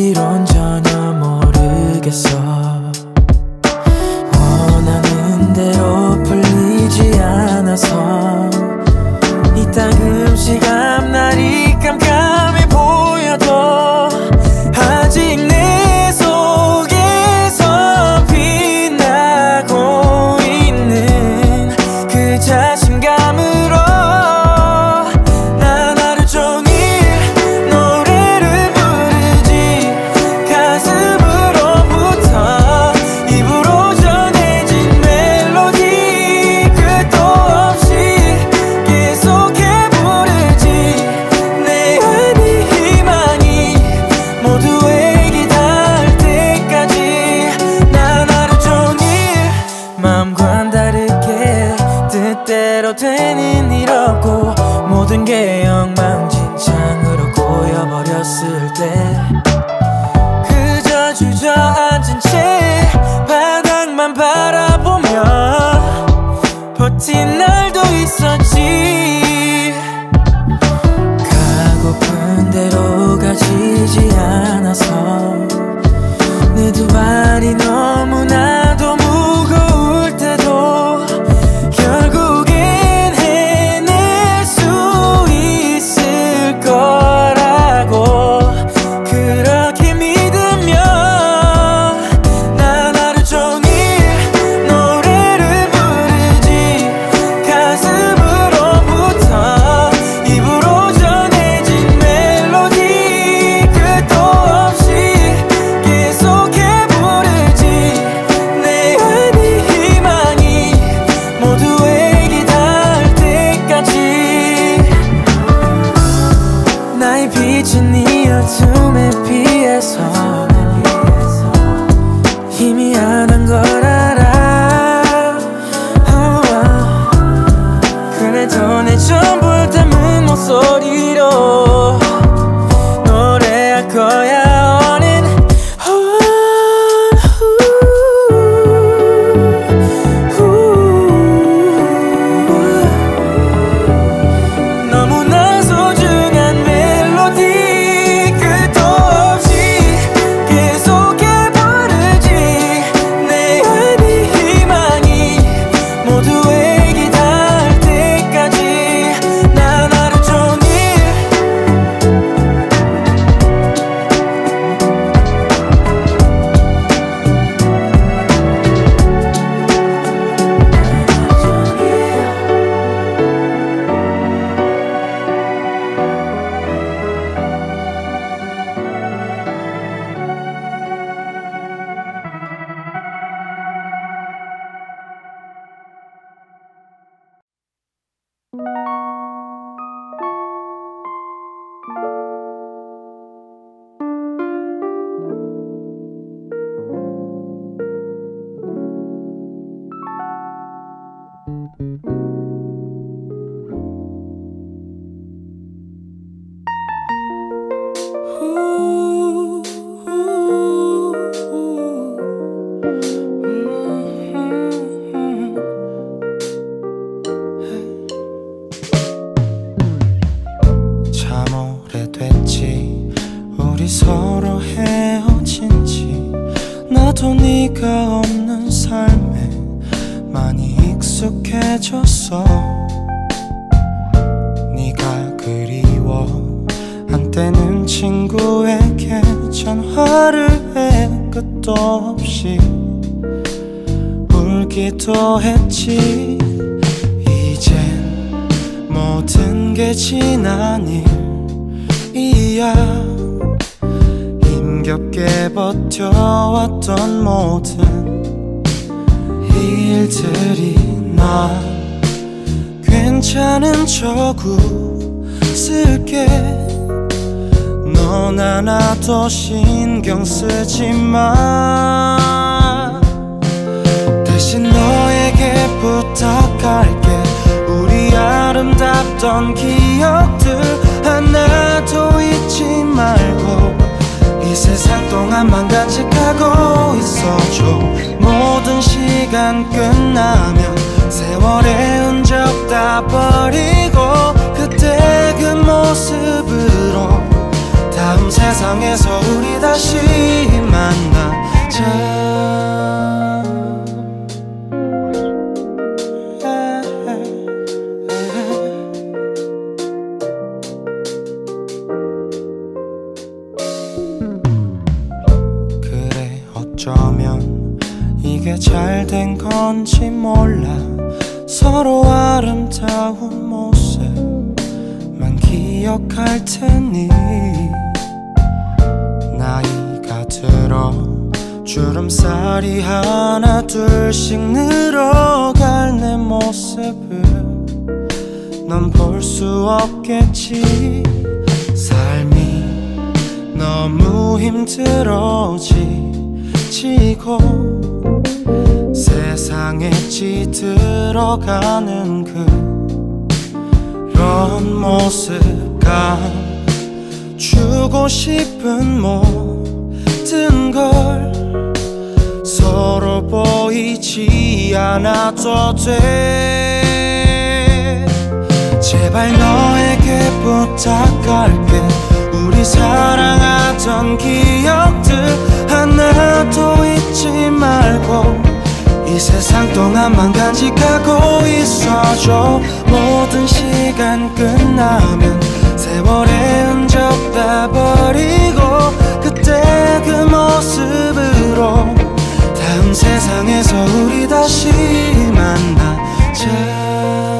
이론 전혀 모르겠어. 원하는 대로 풀리지 않아서 이따금씩 앞날이 깜깜해 보여도 아직 내 속에서 빛나고 있는 그 자신감으로 난 하루 종일 노래를 부르지. 가슴으로부터 입으로 전해진 멜로디 끝도 없이 계속해 부르지. 내 안의 희망이 모두에게 닿을 때까지 난 하루 종일 마음과는 다르게 뜻대로 되는 일 없고 모든 게 엉망진창으로 고여버렸을 때 그저 주저앉은 채 바닥만 바라보며 버틴 날도 있었지. 가고픈 대로 가지지 않아서 내 두 발이 너무나도 무거울 때도 결국엔 해낼 수 있을 거라고 그렇게 믿으며 난 하루 종일 노래를 부르지. 가슴으로부터 입으로 전해진 멜로디 끝도 없이 계속해 부르지. 내 안의 희망이 모두에게 닿을 때까지 나의 빛은 이 어둠에 비해서 희미한 걸 알아. 그래도 내 전부를 담은 목소리로 노래할 거야. On and on. 너무나 소중한 멜로디 끝도 없이 계속해 부르지. 내 안의 희망이 모두에게 닿을 때까지 난 하루 종일 참 오래됐지 우리 서로 헤어진 지. 나도 네가 없는 삶에 많이 익숙해졌어. 네가 그리워 한때는 친구에게 전화를 해 끝도 없이 울기도 했지. 이젠 모든 게 지난 일이야. 힘겹게 버텨왔던 모든 일들이 나 괜찮은 척 웃을게. 넌 하나도 신경 쓰지 마. 대신 너에게 부탁할게. 우리 아름답던 기억들 하나도 잊지 말고 이 세상 동안만 간직하고 있어줘. 모든 시간 끝나면 세월의 흔적 다 버리고 그때 그 모습으로 다음 세상에서 우리 다시 만나자. 그래 어쩌면 이게 잘된 건지 몰라. 서로 아름다운 모습만 기억할 테니 나이가 들어 주름살이 하나 둘씩 늘어갈 내 모습을 넌 볼 수 없겠지. 삶이 너무 힘들어지고 세상에 찌들어가는 그런 모습 감추고 싶은 모든 걸 서로 보이지 않아도 돼. 제발 너에게 부탁할게. 우리 사랑하던 기억들 하나도 잊지 말고 이 세상 동안만 간직하고 있어줘. 모든 시간 끝나면 세월의 흔적 다 버리고 그때 그 모습으로 다음 세상에서 우리 다시 만나자.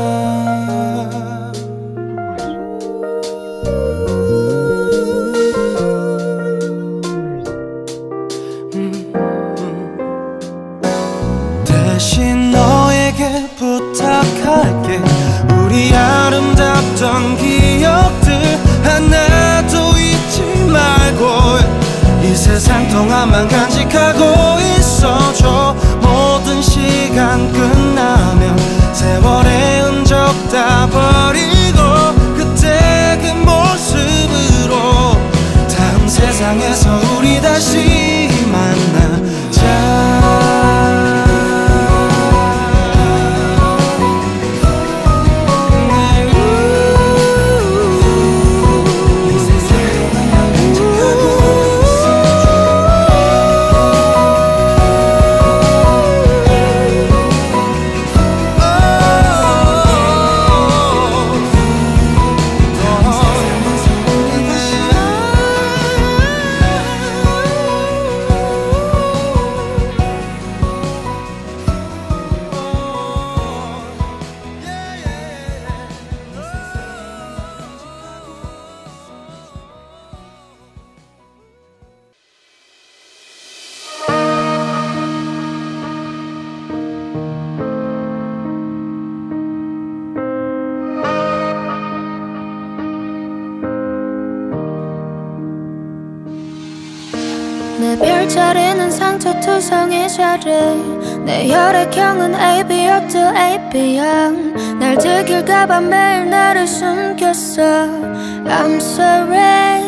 대신 너에게 부탁할게. 우리 아름답던 기억들 하나도 잊지 말고 이 세상 동안만 간직하고 있어줘. 모든 시간 끝나면 세월의 흔적 다 버리고 그때 그 모습으로 다음 세상에서 우리 다시 만나자. 내 별자리는 상처투성이 자리. 내 혈액형은 AB였던 AB형. 날 들킬까봐 매일 나를 숨겼어. I'm sorry.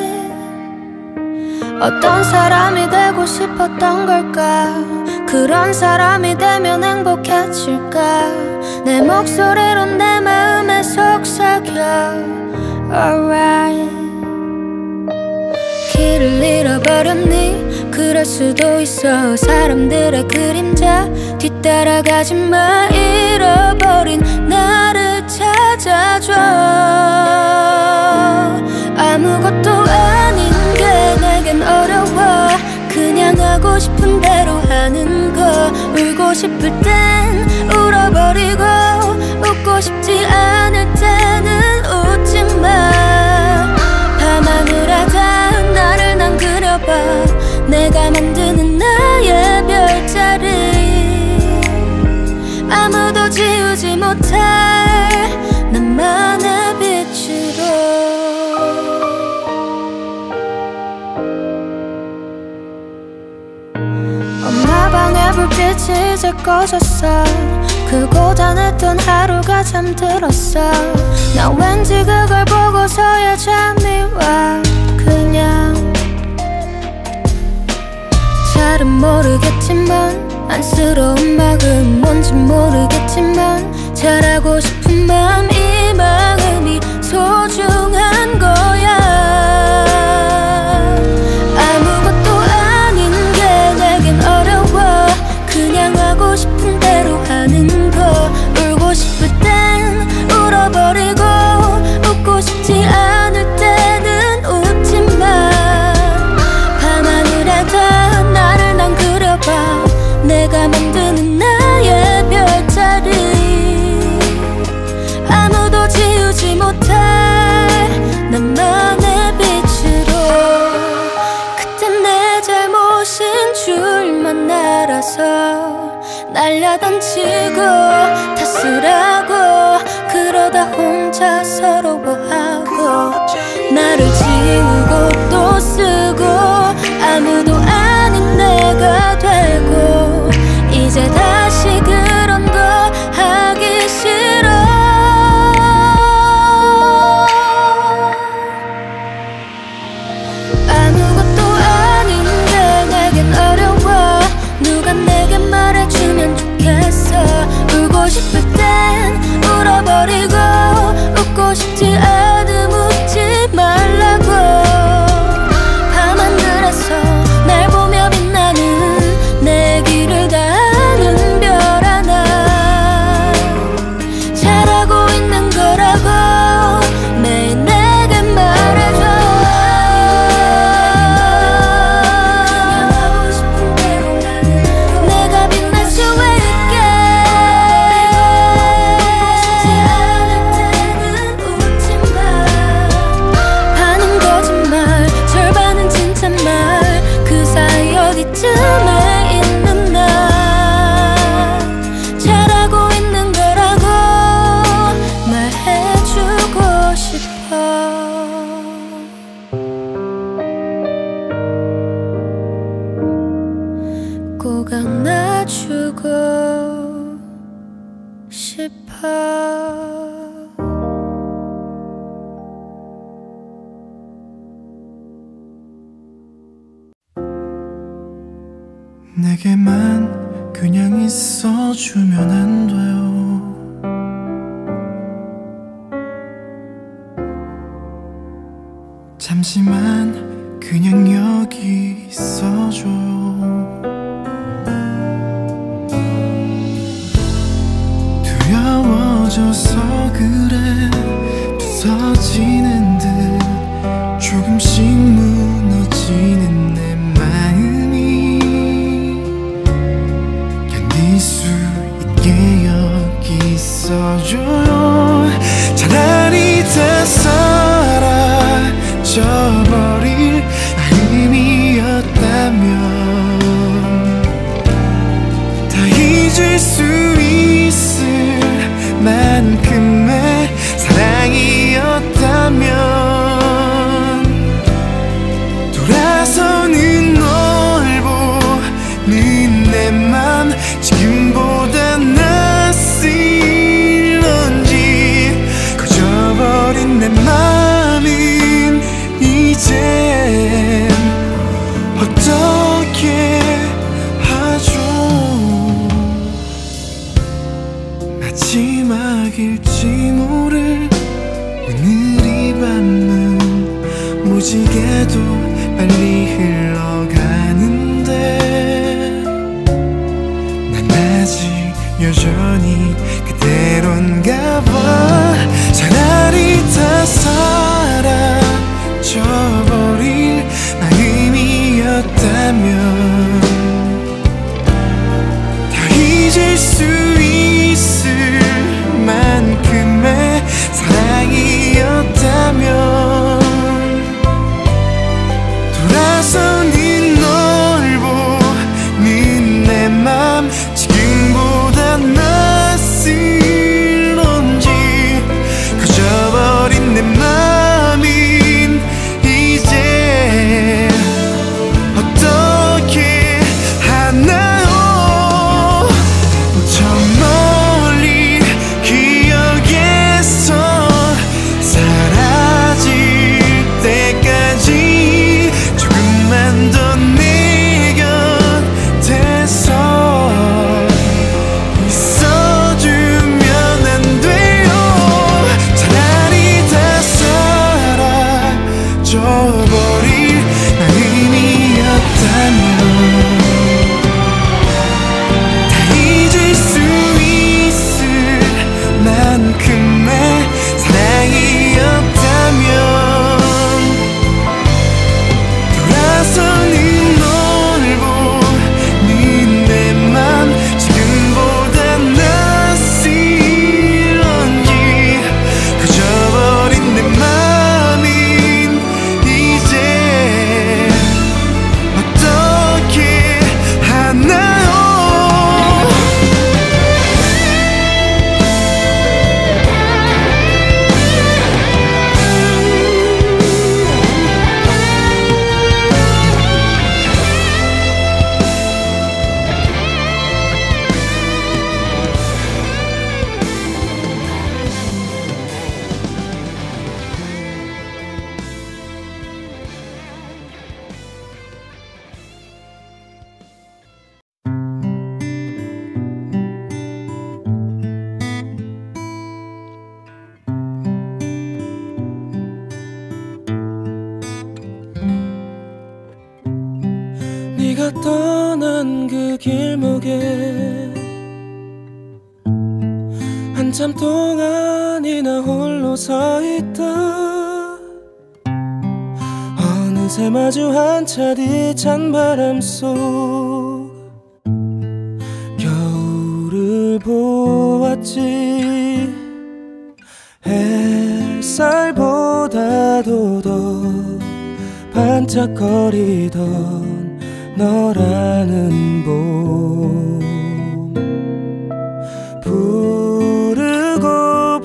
어떤 사람이 되고 싶었던 걸까. 그런 사람이 되면 행복해질까. 내 목소리로 내 마음에 속삭여. Alright. 길을 잃어버렸니? 그럴 수도 있어. 사람들의 그림자 뒤따라가지 마. 잃어버린 나를 찾아줘. 아무것도 아닌 게 내겐 어려워. 그냥 하고 싶은 대로 하는 거. 울고 싶을 땐 울어버리고 웃고 싶지 않을 때는 웃지 마. 밤하늘하다 나를 난 그려봐. 내가 만드는 나의 별자리. 아무도 지우지 못할 나만의 빛으로. 엄마 방에 불빛이 이제 꺼졌어. 그 고단했던 하루가 잠들었어. 나 왠지 그걸 보고서야 잠이 와. 그냥 잘은 모르겠지만 안쓰러운 마음 뭔지 모르겠지만 잘하고 싶은 마음 이 마음이 소중한 거야. 돌아서 날려던지고 탓을하고 그러다 혼자 서러워하고 나를 지우고 또 쓰고 아무도 아닌 내가 되고 이제 다시 그런 거 하기 싫어. 아무것도 아닌데 내겐 어려워. 누가 내게 말해주면 좋겠어. 울고 싶을 땐 울어버리고 웃고 싶지 않음 웃지 말라고. 밤하늘에서 날 보며 빛나는 내 길을 다하는 별 하나 잘하고 있는 거라고 매일 내게 말해줘. 그냥 하고 싶은 대로 내가 빛날 수 있게. 웃고 싶지 않을 때는 웃지 마. 반은 거짓말 절반은 진짜말 그 사이 어디쯤에 있는 나 잘하고 있는 거라고 말해주고 싶어. 꼭 안아주고 싶어. 내게만 그냥 있어주면 안 돼요. 잠시만 그냥 여기 있어줘요. 두려워져서 그래 부서지는 듯 조금씩 무너지는 내 마음이 견딜 수 있게 여기 있어줘요. 차라리 다 사라져버릴 마음이었다면 다 잊을 수 있을 만큼의 사랑이었다면 돌아서는 널 보는 내 맘 지금보다 낯설런지 커져버린 내 맘은 이젠 어떻게 하죠. 마지막일지 모를 오늘 이 밤은 무지개도 빨리 흘러가는데 난 아직 여전히 그대로인가 봐. 차라리 다 사라져버릴 마음이었다면 다 잊을 수 있을 만큼의 사랑이었다면 돌아서는 널 보는 내 맘 지금보다 낯설런지 커져버린 내 맘은 이제 어떻게 네가 떠난 그 길목에 한참 동안이나 홀로 서 있다. 어느새 마주한 차 뒤 찬바람 속 겨울을 보았지. 햇살보다도 더 반짝거리던 너라는 봄. 부르고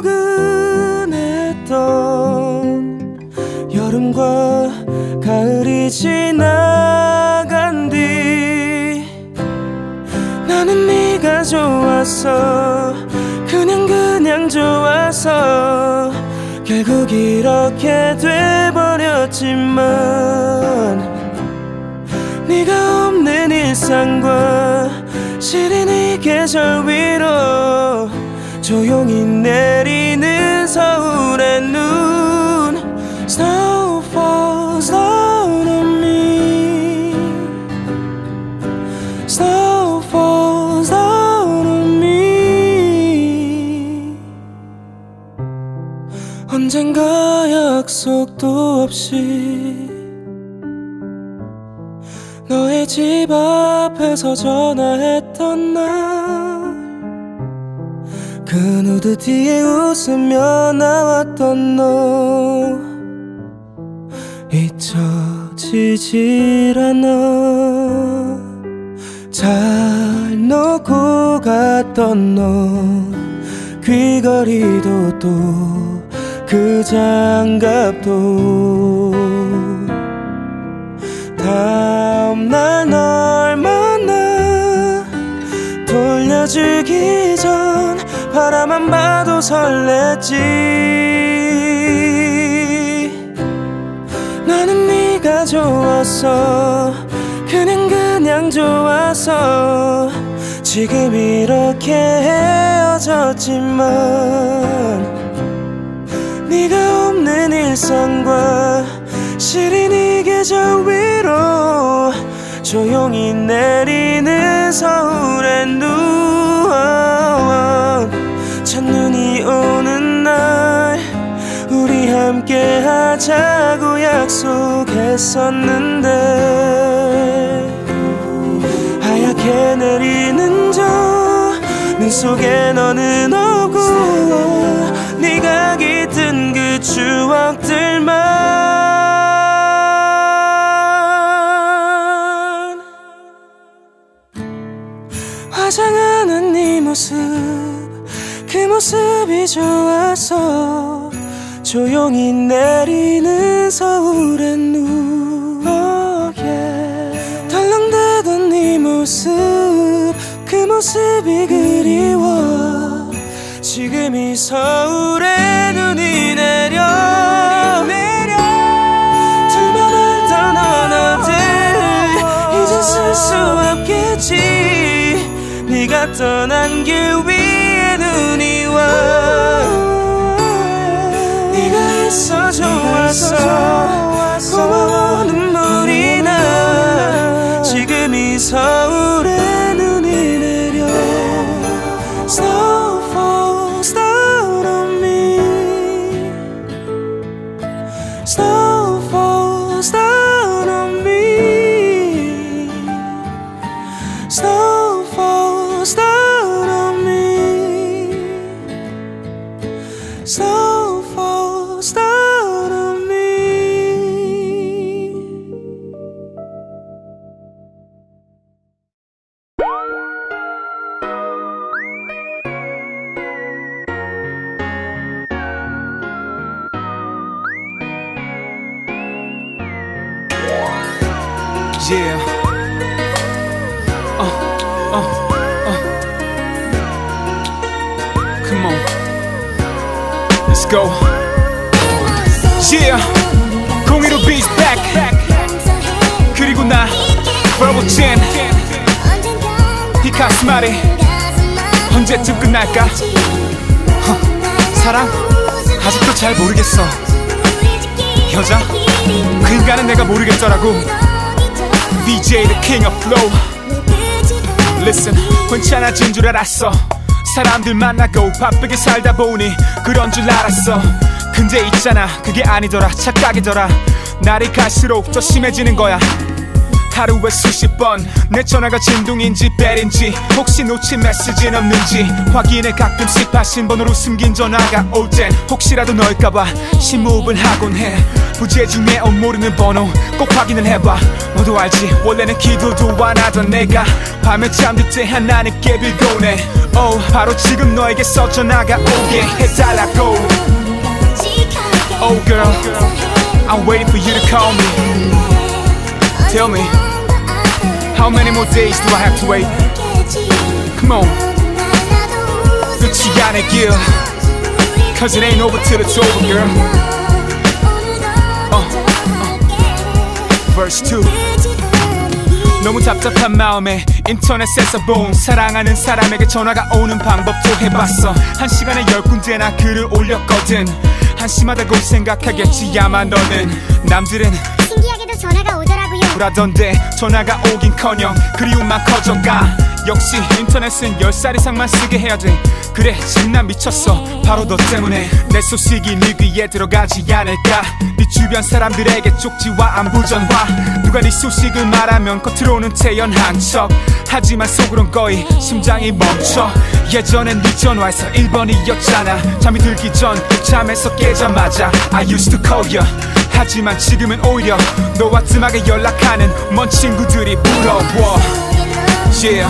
포근했던 여름과 가을이 지나간 뒤 나는 네가 좋았어. 그냥 좋아서 결국 이렇게 돼버렸지만 네가 없는 일상과 시린 이 계절 위로 조용히 내리는 서울의 눈. Snow falls down on me. Snow falls down on me. 언젠가 약속도 없이 너의 집 앞에서 전화했던 날, 그 누드 뒤에 웃으며 나왔던 너 잊혀지질 않아. 잘 놓고 갔던 너 귀걸이도 또 그 장갑도 다음날 널 만나 돌려주기 전 바라만 봐도 설렜지. 나는 네가 좋았어. 그냥 좋아서 지금 이렇게 헤어졌지만 네가 없는 일상과 시린 이 계절 위로 조용히 내리는 서울의 눈. 첫눈이 오는 날 우리 함께 하자고 약속했었는데 하얗게 내리는 저 눈 속에 너는 없고 네가 깃든 그 추억들만. 화장하는 네 모습, 그 모습이 좋아서 조용히 내리는 서울의 눈. oh, yeah. 덜렁대던 네 모습, 그 모습이 그리워. 지금 이 서울에 눈이 내려 둘만 알던 언어들 이젠 쓸 수 없겠지. 네가 떠난 길 위에 눈이 와. 네가 있어 좋았어. 고마워 눈물이 나. 지금 이 서울에 눈이 내려. Snow falls down on me. Snow falls down on me. Snow falls down on me. Snow falls down on me. Yeah. Come on. Let's go. Yeah. 015 Beats back. 그리고 나 Verbal Gen. 이 가슴 아래 언제쯤 끝날까? 사랑? 아직도 잘 모르겠어. 여자? 그 인간은 내가 모르겠더라고. VJ the king of flow. Listen, 괜찮아진 줄 알았어. 사람들 만나고 바쁘게 살다 보니 그런 줄 알았어. 근데 있잖아, 그게 아니더라. 착각이더라. 날이 갈수록 더 심해지는 거야. 하루에 수십 번 내 전화가 진동인지 벨인지, 혹시 놓친 메시지는 없는지 확인해. 가끔씩 발신번호로 숨긴 전화가 올 땐 혹시라도 너일까봐 심호흡을 하곤 해. 부재 중에 모르는 번호 꼭 확인을 해봐. 너도 알지, 원래는 기도도 안 하던 내가 밤에 잠들 때 하나님께 빌곤 해. 바로 지금 너에게서 전화가 오게 해달라고. Oh girl, I'm waiting for you to call me. Tell me, how many more days do I have to wait? Come on, 끝이 아닐 길, cause it ain't over till it's over, girl. Verse 2. 너무 답답한 마음에 인터넷에서 본 사랑하는 사람에게 전화가 오는 방법도 해봤어. 한 시간에 10군데나 글을 올렸거든. 한심하다고 생각하겠지 아마 너는. 남들은 신기하게도 전화가 오더라고요. 그러던데 전화가 오긴커녕 그리움만 커져가. 역시 인터넷은 10살 이상만 쓰게 해야 돼. 그래 지금 난 미쳤어 바로 너 때문에. 내 소식이 네 귀에 들어가지 않을까. 네 주변 사람들에게 쪽지와 안부 전화. 누가 네 소식을 말하면 겉으로는 태연한 척 하지만 속으론 거의 심장이 멈춰. 예전엔 네 전화에서 1번이었잖아. 잠이 들기 전 잠에서 깨자마자 I used to call you. 하지만 지금은 오히려 너와 뜸하게 연락하는 먼 친구들이 부러워. Yeah,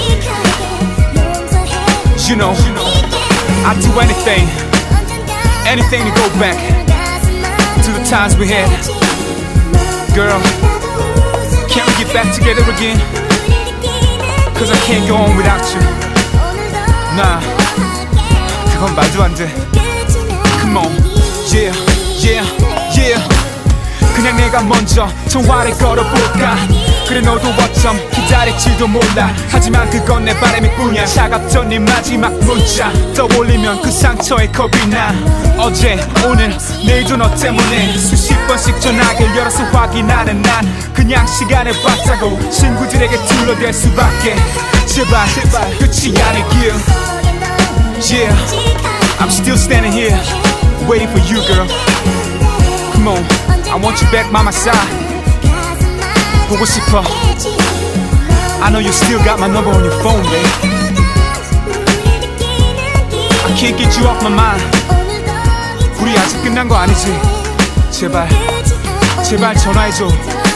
you know, I'd do anything, anything to go back to the times we had. Girl, can't we get back together again? Cause I can't go on without you. Nah, 그건 말도 안 돼. Come on, yeah, yeah, yeah. 그냥 내가 먼저 전화를 걸어볼까. 그래 너도 어쩜 기다릴지도 몰라. 하지만 그건 내 바람일 뿐이야. 차갑던 네 마지막 문자 떠올리면 그 상처에 겁이 나. 어제 오늘 내일도 너 때문에 수십 번씩 전화기를 열어서 확인하는 난 그냥 시간을 봤다고 친구들에게 둘러댈 수밖에. 제발 끝이 아닐 길. Yeah, I'm still standing here waiting for you, girl. Come on, I want you back by my side. 보고 싶어. I know you still got my number on your phone, babe. I can't get you off my mind. 우리 아직 끝난 거 아니지? 제발 제발 전화해줘.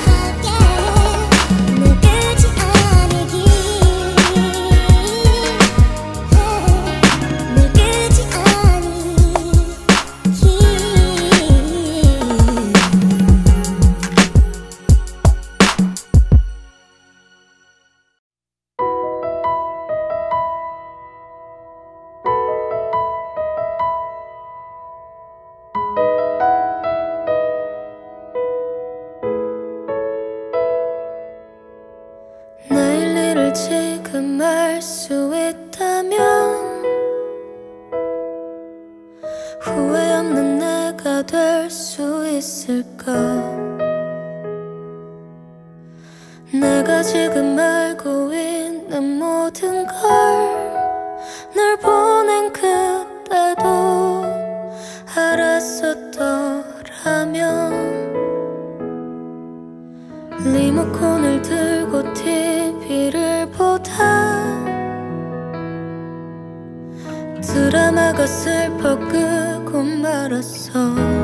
내일 일을 지금 알 수 있다면 후회 없는 내가 될 수 있을까. 내가 지금 알고 있는 모든 걸 널 보낸 그때도 알았었더라면 리모컨을 들고 TV를 보다 드라마가 슬퍼 끄고 말았어.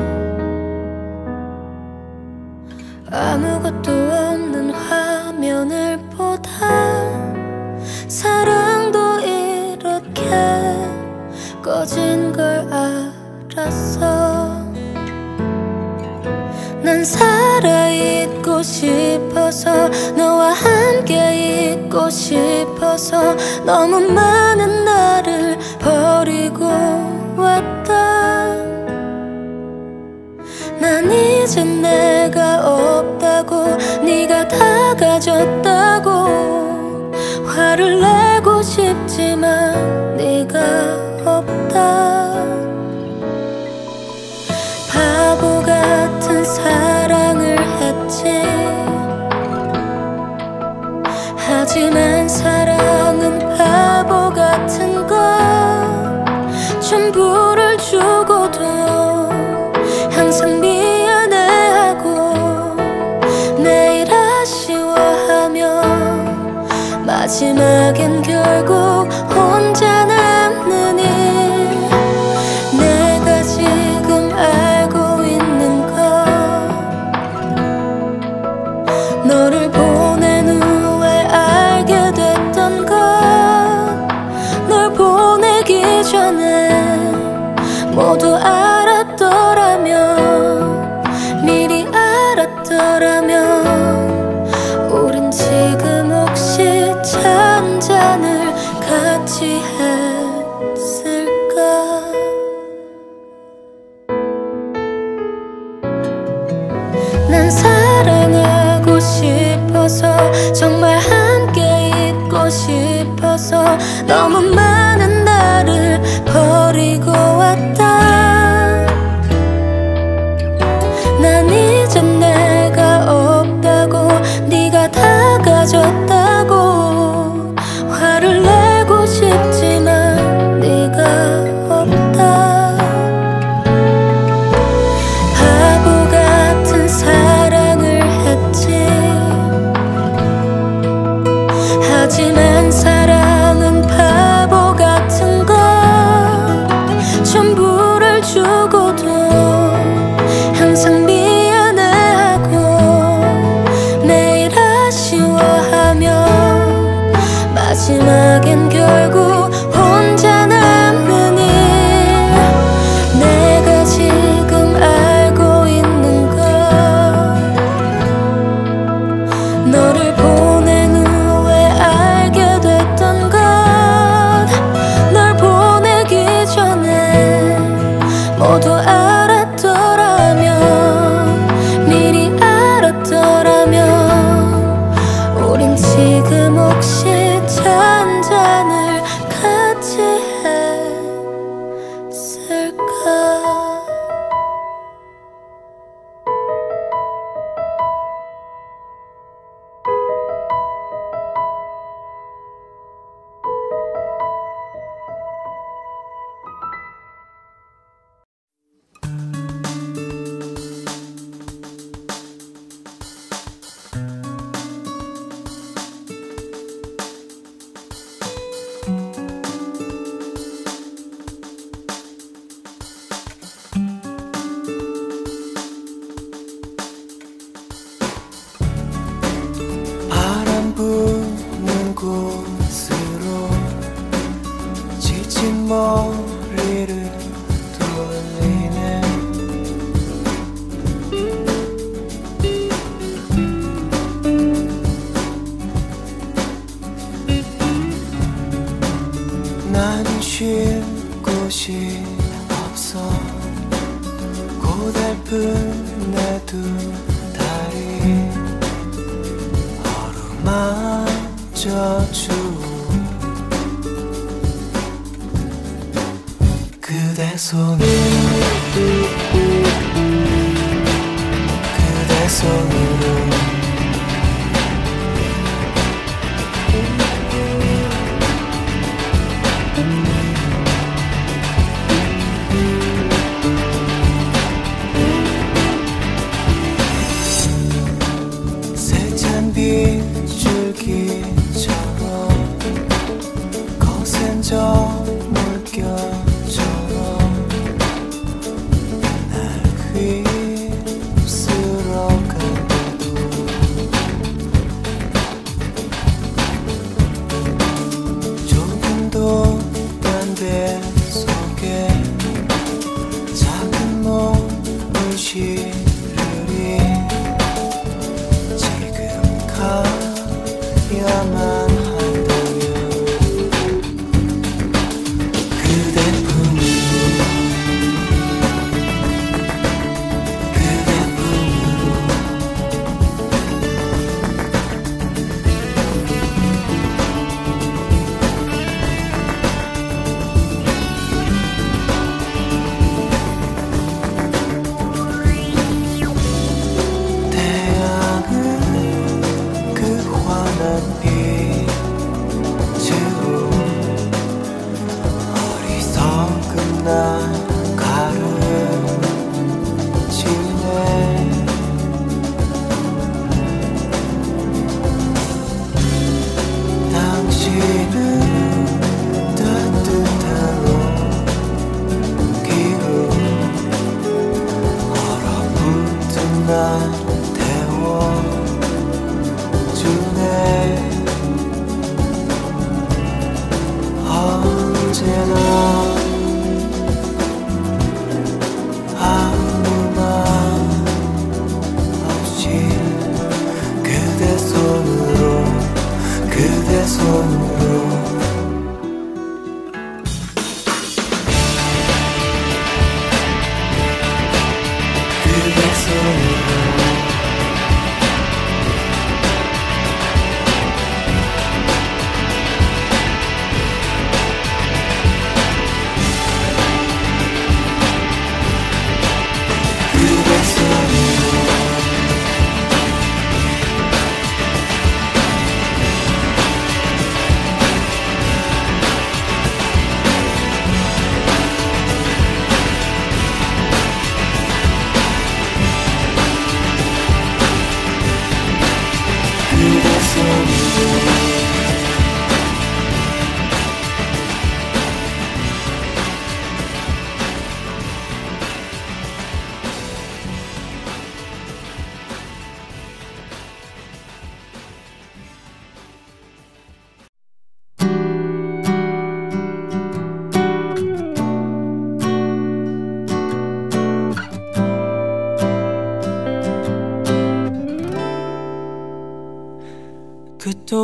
아무것도 없는 화면을 보다 사랑도 이렇게 꺼진 걸 알았어. 난 살아있고 싶어서 너와 함께 있고 싶어서 너무 많은 나를 버리고 왔다. 난 이제 내가 없다고 네가 다 가졌다고 화를 내고 싶지만 네가 없다. 바보 같은 사랑을 했지. 하지만 사랑은 바보 같은 것. 전부를 주고도 항상 미안해하고 매일 아쉬워하며 마지막엔 결국 혼자 남는 일. 내가 지금 알고 있는 것. 너를 보낸 후에 알게 됐던 것. 널 보내기 전에 모두 알았더라면, 미리 알았더라면 우린 지금 혹시 차 한 잔을 같이 했을까. 난 사랑하고 싶어서, 정말 함께 있고 싶어서 너무 많은 나를 버리고 왔다. 난 이제 내가 없다고, 네가 다 가졌다고 화를 내고 싶지만 네가 없다. 바보 같은 사랑을 했지. 하지만 사랑은 바보 같은 것. 전부를 주고도 항상 미안해하고 매일 아쉬워하며 마지막엔 결국 혼자 남는 일. 내가 지금 알고 있는 것. 너를 보낸 후에 알게 됐던 것. 널 보내기 전에 모두 알았더라면, 미리 알았더라면 우린 지금 혹시 차 한 잔을 같이 했을까. 바람 부는 곳으로 지친 머리를 돌리네. 난 쉴 곳이 없어. 고달픈 내 두 다리 어루만져주고 그대 손을, 그대 손으로 세찬 빗줄기처럼 거센 저 물결처럼 날 휩쓸어 간대도 좁은 돛단대 속에 작은 몸을 실으리. 지금 가야만 한다면 그대 품으로, 그대 품으로 태양은 그 환한 빛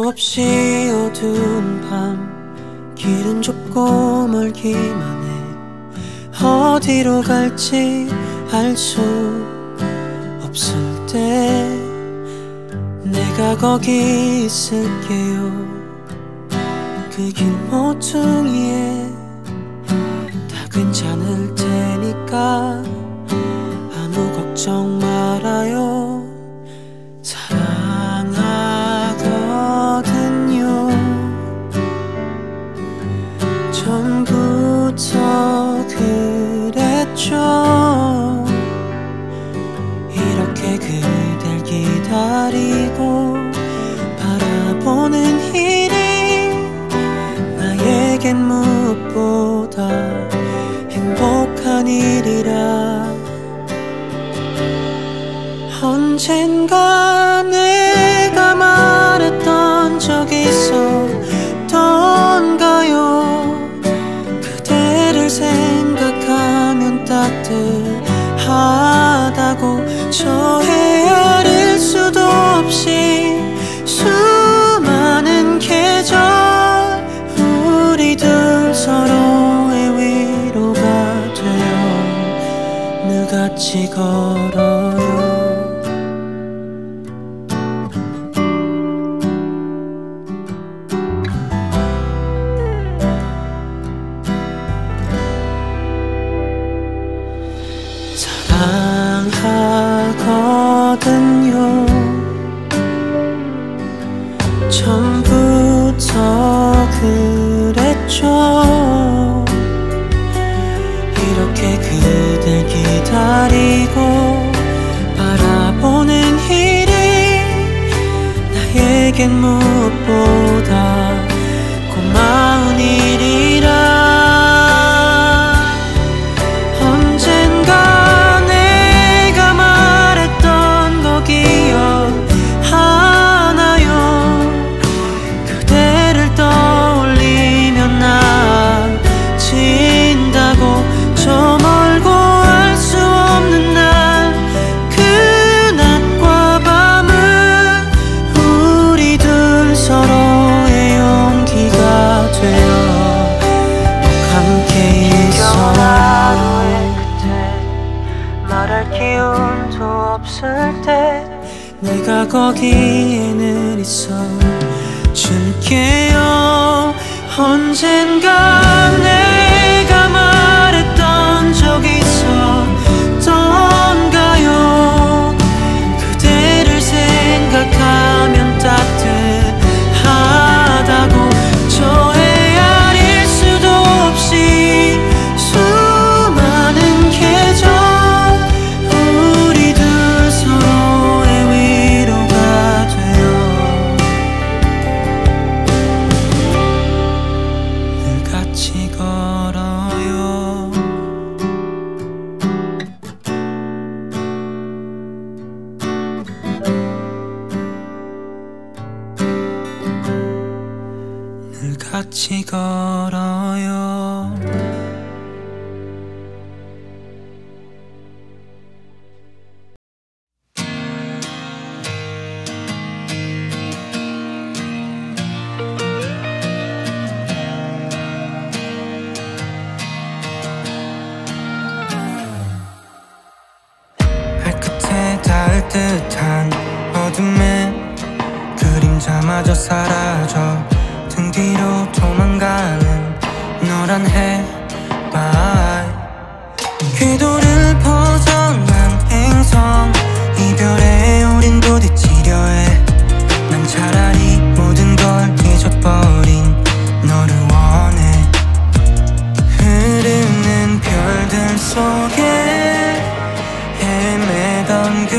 없이 어두운 밤 길은 좁고 멀기만 해. 어디로 갈지 알 수 없을 때 내가 거기 있을게요. 그 길 모퉁이에 다 괜찮을 테니까 아무 걱정 말아요. 사랑하거든요. 전부터 그랬죠. 이렇게 그댈 기다리고 바라보는 일이 나에겐 무엇보다 행복한 일이라. 언젠가 내가 말했던 적이 있었던가요. 그대를 생각하면 따뜻하다고. 저 헤아릴 수도 없이 수많은 계절 우리 둘 서로의 위로가 되어 늘같이 걸어요. 사랑하거든요. 처음부터 그랬죠. 이렇게 그댈 기다리고 바라보는 일이 나에겐 무엇보다 고마운 일이라. 내가 거기에 늘 있어 줄게요. 언젠가 내가 말했던 적이 있었던가요. 그대를 생각하면 따뜻하다고. 저 헤아릴 수도 없이 수많은 계절 우리 둘 서로의 위로가 되어 늘같이 걸어요. 늘같이 걸어요. 발끝에 닿을 듯한 어둠에 그림자마저 사라져 등 뒤로 도망가는 노란 해발. 궤도를 벗어난 행성 이별에 우린 부딪히려 해. 난 차라리 모든 걸 잊어버린 너를 원해. 흐르는 별들 속에 헤매던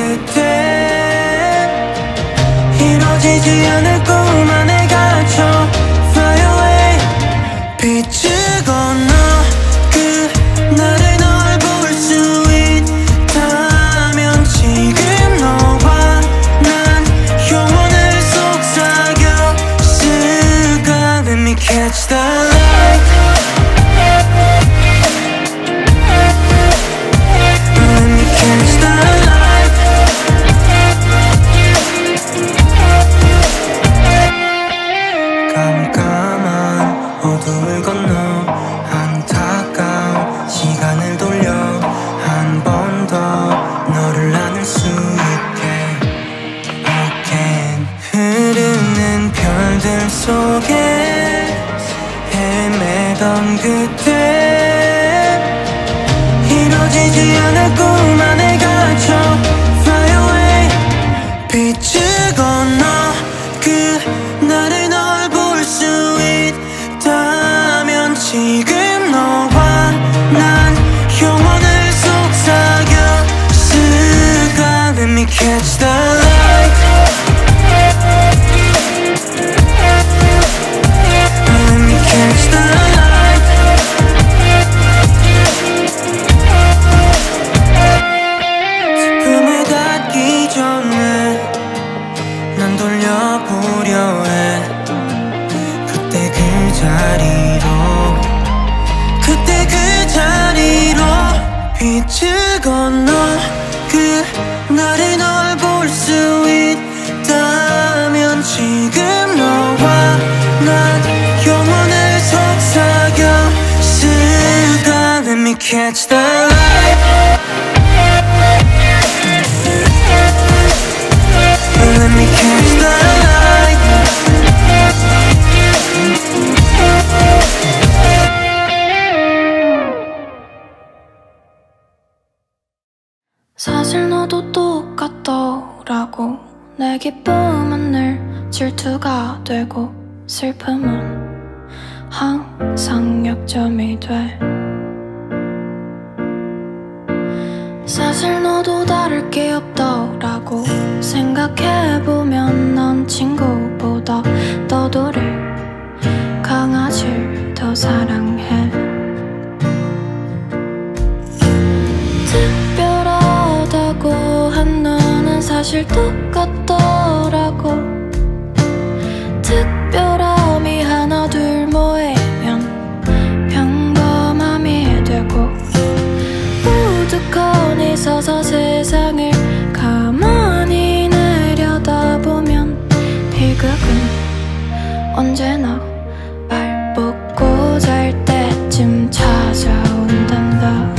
그때 이루어지지 않을 꿈 안에 갇혀 Fly away. 빛을 건너 그날의 널 볼 수 있다면 지금 너와 난 영원을 속삭였을까. Let me catch the light. Let me catch the light. 속에 헤매던 그때 이루어지지 않을 꿈 안에 갇혀 Fly away 빛을 건너 그날의 널 볼 수 있다면 지금 너와 난 영원을 속삭였을까 Let me catch the light Let me catch the light 슬픔을 닿기 전에 난 돌려보려 해 그때 그 자리로 빛을 건너 그날의 널 볼 수 있다면 지금 너와 난 영원을 속삭였을까 Let me catch the light Let me catch the light 사실 너도 똑같더라고 내 기쁨은 늘 질투가 되고 슬픔은 항상 약점이 돼 사실 너도 다를 게 없더라고 생각해보면 넌 친구보다 너도를 강아지를 더 사랑해 특별하다고 한 너는 사실 똑같더라고 특별함이 하나 둘 모이면 평범함이 되고 우두커니 서서 세상을 가만히 내려다보면 비극은 언제나 발 뻗고 잘 때쯤 찾아온단다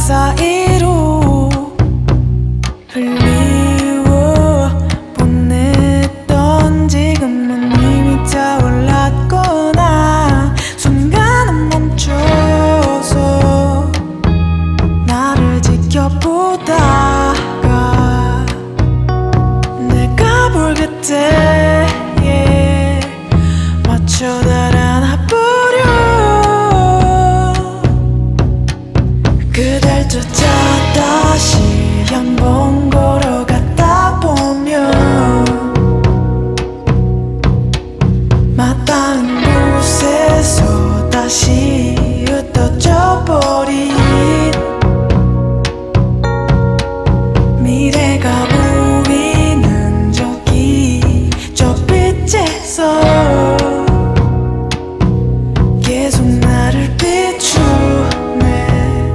사이로 흘리워 보냈던 지금은 이미 타올랐거나 순간은 멈춰서 나를 지켜보다가 내가 볼 그때에 맞춰 달아나버려 그댈 쫓아 다시 한번 걸어갔다 보면 마땅한 곳에서 다시 흩어져 버린 미래가 보이는 저기 저 빛에서 계속 나를 비추네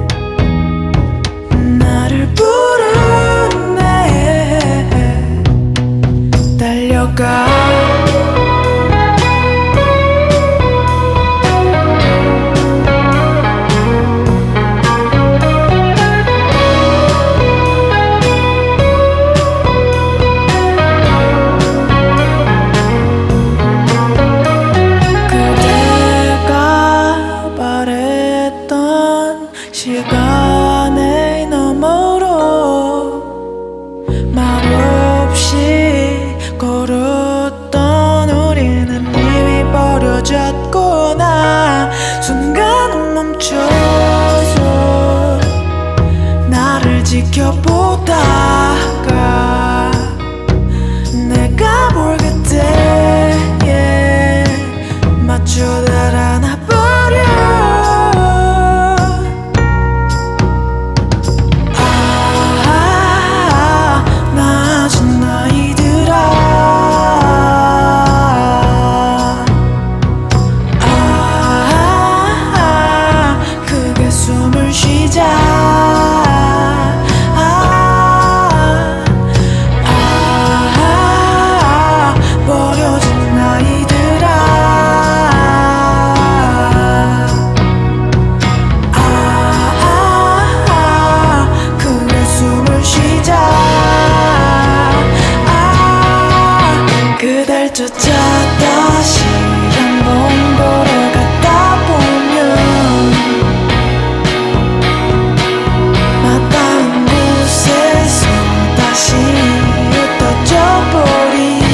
나를 부르네 달려가 시간의 너머로 말없이 걸었던 우리는 이미 버려졌구나 순간은 멈춰서 나를 지켜보다가 내가 볼 그때에 맞춰 달아나버려 그댈 쫓아 다시 한번 걸어갔다 보면 마땅한 곳에서 다시 흩어져 버린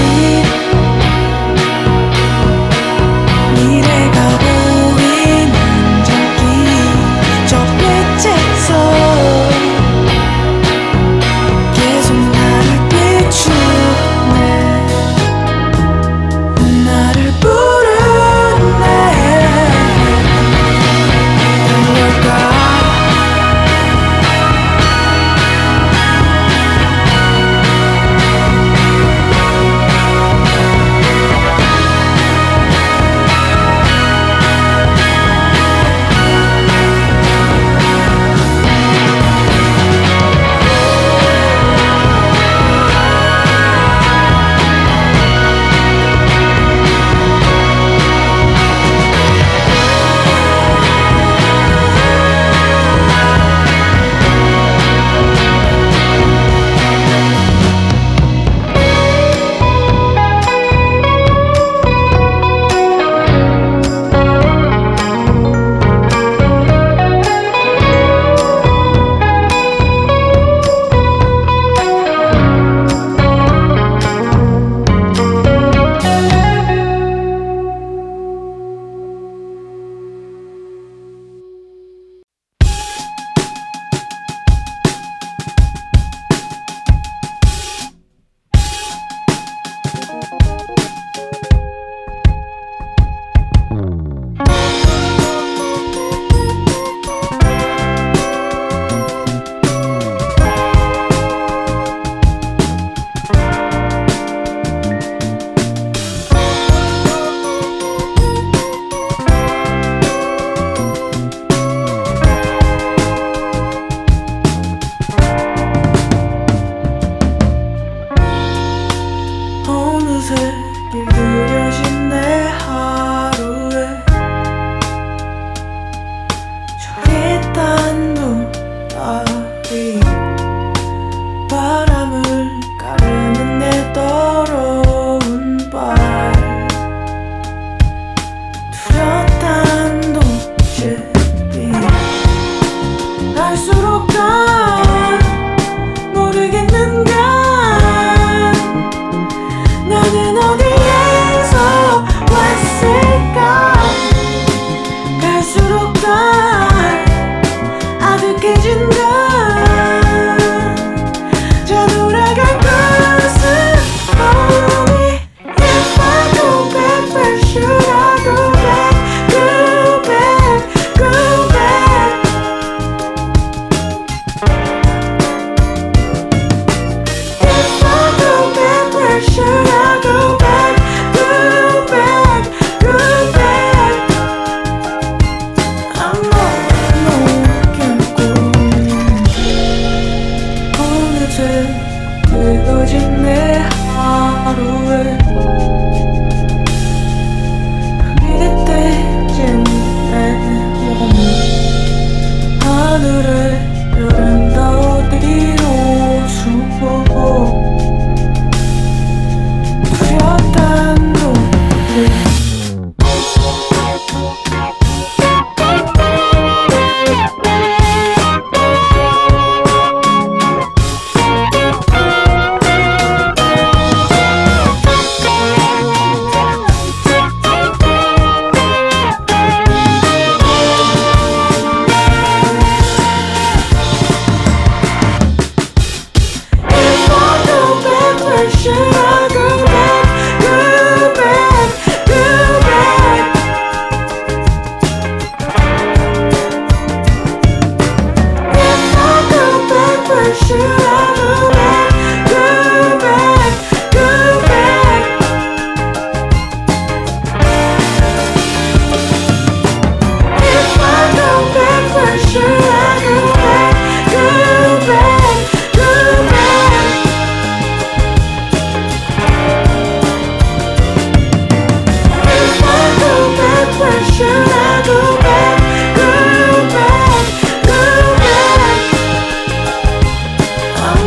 미래가 보이는 저기 저 빛에서 계속 나를 비추네 갈수록 난 모르겠는가 나는 어디에서 왔을까 갈수록 난 아득해진다 저 돌아간 곳은 어디 If I go back where should I go back Go back, go back If I go back where should I go back Go back, go back I'm 모르겠고 어느새 늦어진 내 하루에 믿을 때쯤 내 몸이 하늘에 별은 다 어디로 숨어 뚜렷한 노래 If I go back, where should I go back? Go back, go back. If I go back, where should I go back? Go back, go back. If I go back, where should I go back? Go back, go back. If I go back, where should I go back? Go back, go back. I'm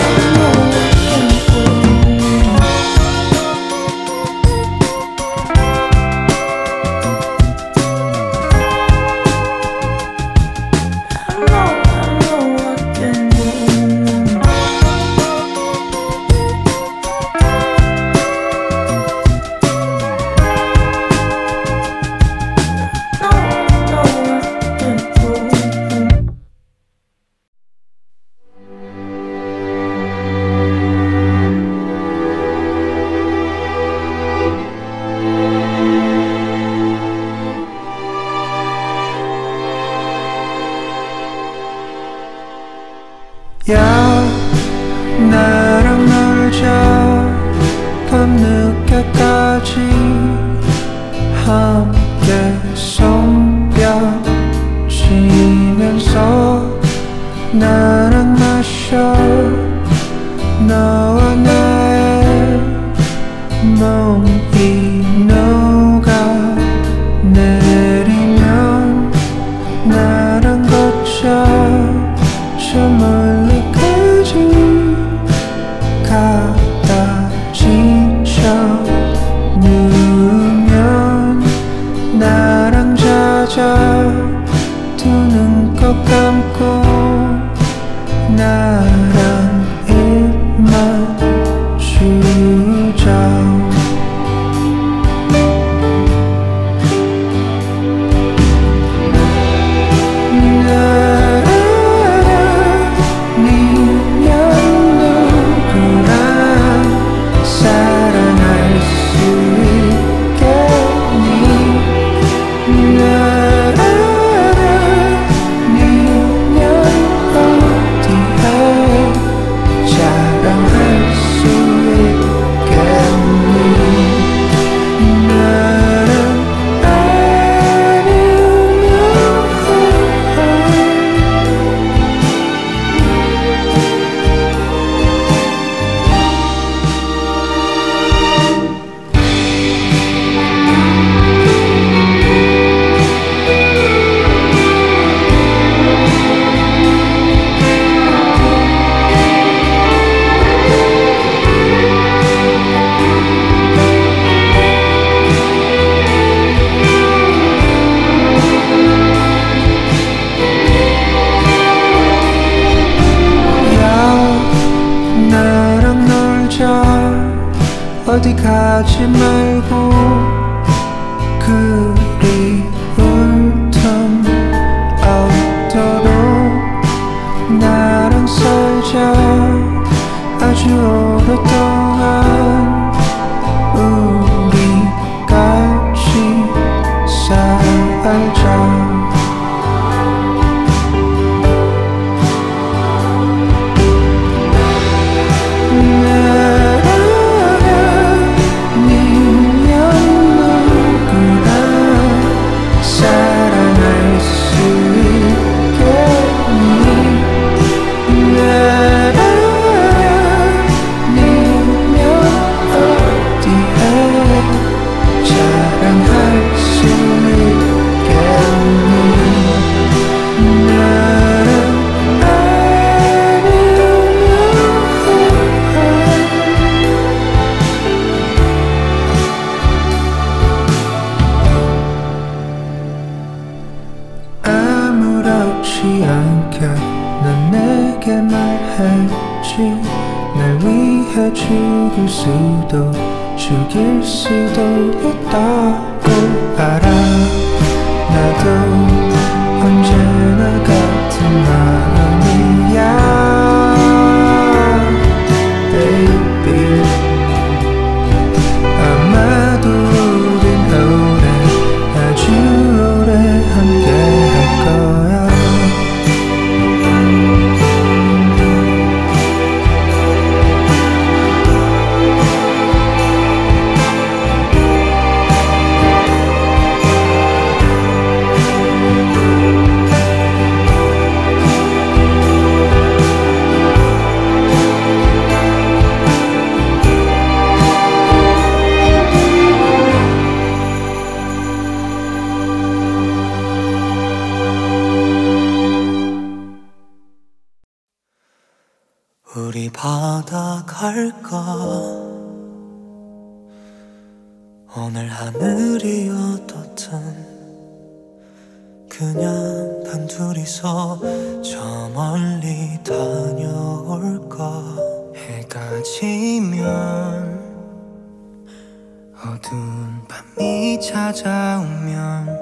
야 나랑 놀자 밤늦게까지 함께 손뼉 치면서 나랑 마셔 너와 나의 몸이 녹아 내리면 나랑 걷자 저 멀리까지 가다 지쳐 누우면 나랑 자자 두 눈 꼭 감고 나랑 입만 주자 어디에 어디 가지 말고 그리울 틈 없도록 나랑 살자. 아주 오랫동안 우리 같이 살자. 아무렇지 않게 넌 내게 말했지. 날 위해 죽을 수도 죽일 수도 있다고 알아. 나도 언제나 같은 마음이야 baby. 아마도 우린 오래 아주 오래 함께 할 거야. 우리 바다 갈까? 오늘 하늘이 어떻든 그냥 단둘이서 저 멀리 다녀올까? 해가 지면 어두운 밤이 찾아오면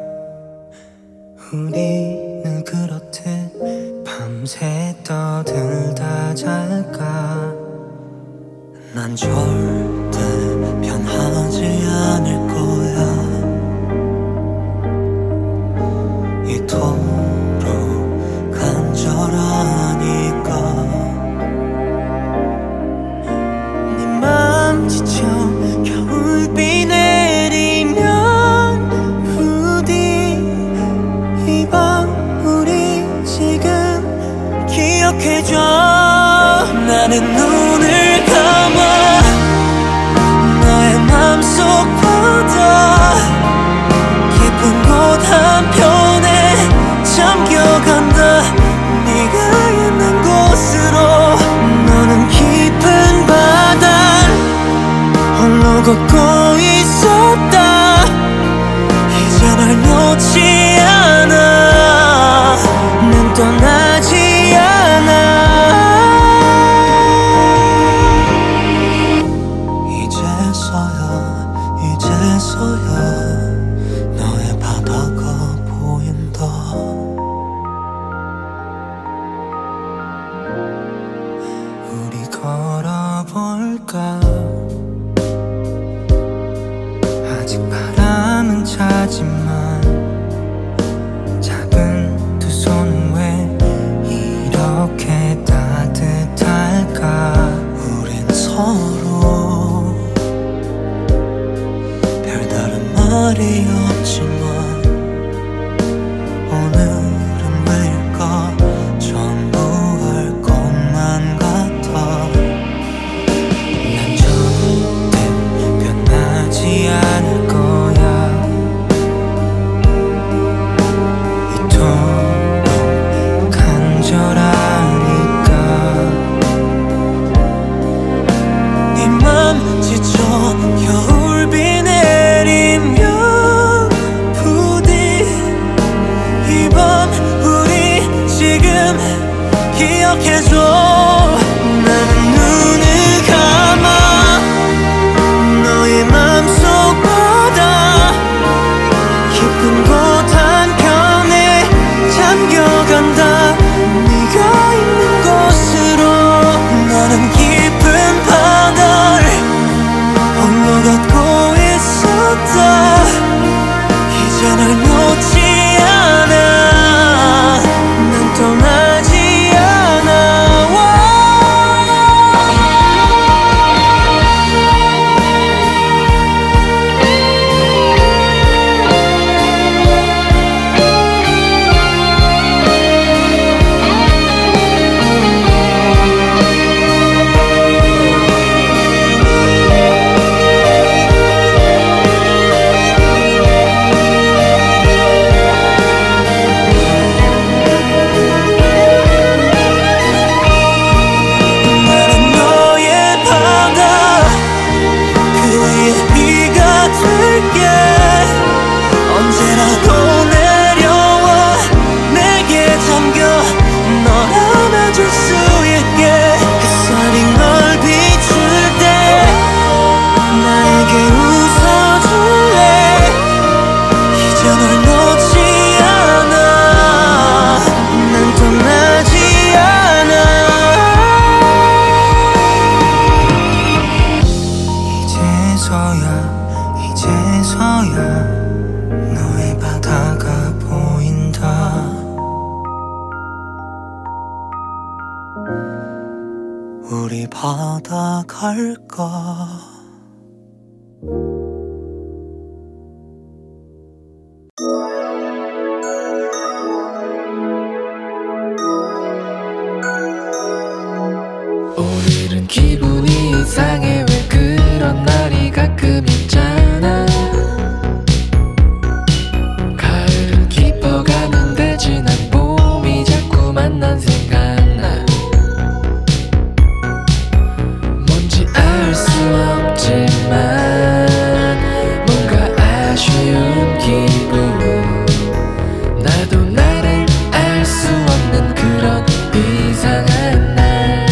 우리는 그렇듯 밤새 떠들다 잘까? 난 절대 변하지 않을 거야. 이토록 간절하니까. 네 맘 지쳐 겨울비 내리면 부디 이 밤 우리 지금 기억해줘. 나는 눈을 감아 너의 맘속 바다 깊은 곳 한편에 잠겨간다. 네가 있는 곳으로. 너는 깊은 바다를 홀로 걷고 있었다. 이제 널 놓지 않아. 난 떠나지 않아. 이제서야 너의 바다가 보인다. 우리 걸어볼까? 아직 바람은 차지만 작은 두 손은 왜 이렇게 따뜻할까? 우린 서로 별다른 말이 없지만 오늘은 왜일까? 전부 할 것만 같아. 난 절대 변하지 않을 거야. 이토록 간절하니까. 네 맘 지쳐 겨울비 내리면 부디 이 밤 우리 지금 기억해줘. 나는 눈을 감아 우리 바다 갈까? 오늘은 기분이 이상해. 왜 그런 날이 가끔 있잖아. 가을은 깊어가는데 지난 봄이 자꾸만 난 생각나. 뭔지 알 수 없지만 뭔가 아쉬운 기분. 나도 나를 알 수 없는 그런 이상한 날.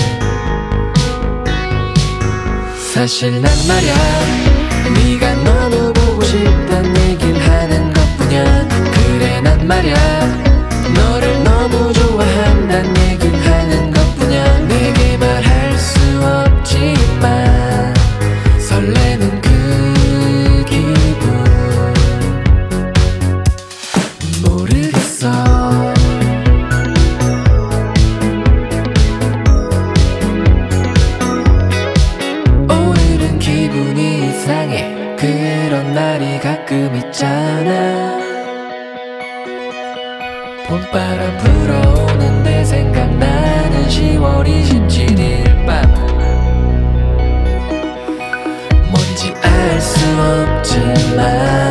사실 난 말야 네가 너무 보고 싶단 얘길 하는 것뿐이야. 그래 난 말야 너를 너무 좋아한단 얘길 하는 것뿐이야. 내게 말할 수 없지만 설레는 그 기분 모르겠어. 오늘은 기분이 이상해. 그런 날이 가끔 있잖아. 봄바람 불어오는데 생각나는 10월 27일 밤. 뭔지 알 수 없지만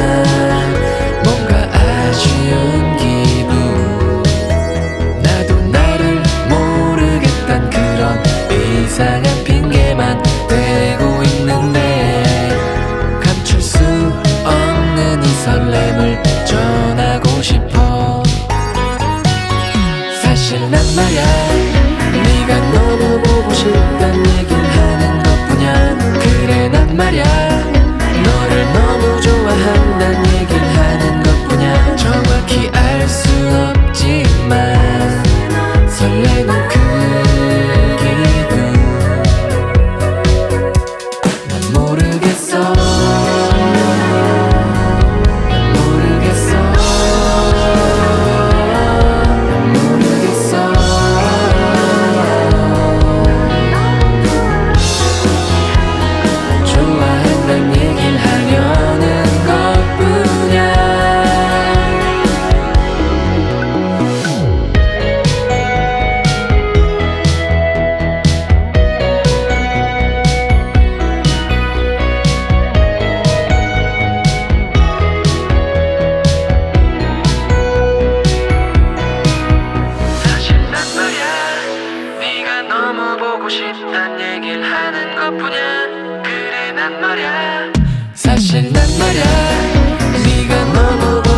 뭔가 아쉬운 기분. 나도 나를 모르겠단 그런 이상한 핑계만 대고 있는데 감출 수 없는 이 설렘을 전하고 싶어. 사실 난 말야 네가 너무 보고 싶단 얘길 하는 것뿐이야. 그래 난 말야 너를 너무 좋아한단 얘길 하는 것뿐이야. 정확히 알 수 없지만 설레는 그 기분 난 모르겠어. 난 모르겠어. 난 모르겠어. 좋아한단 얘길 하려는 것뿐이야. 사실 난 말야 네가 너무 보고 싶단 얘길 하는 것뿐이야. 그래 난 말야 사실 난 말야 네가 너무